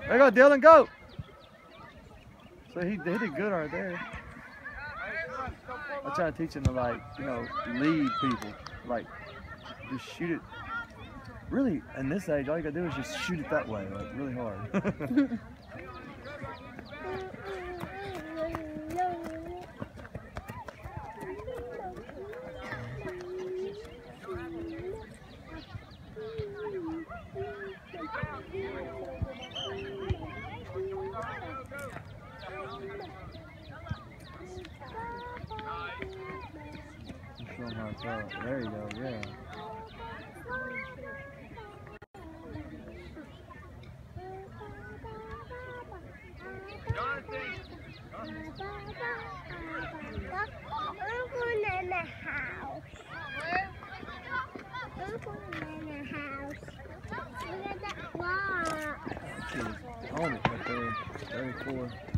There you go, Dylan, go. So he did good right there. I try to teach him to, like, you know, lead people. Like, just shoot it. Really, in this age, all you gotta do is just shoot it that way, like, really hard. There you go, yeah. In the house. In the house. Look at that clock. On it right there. 34.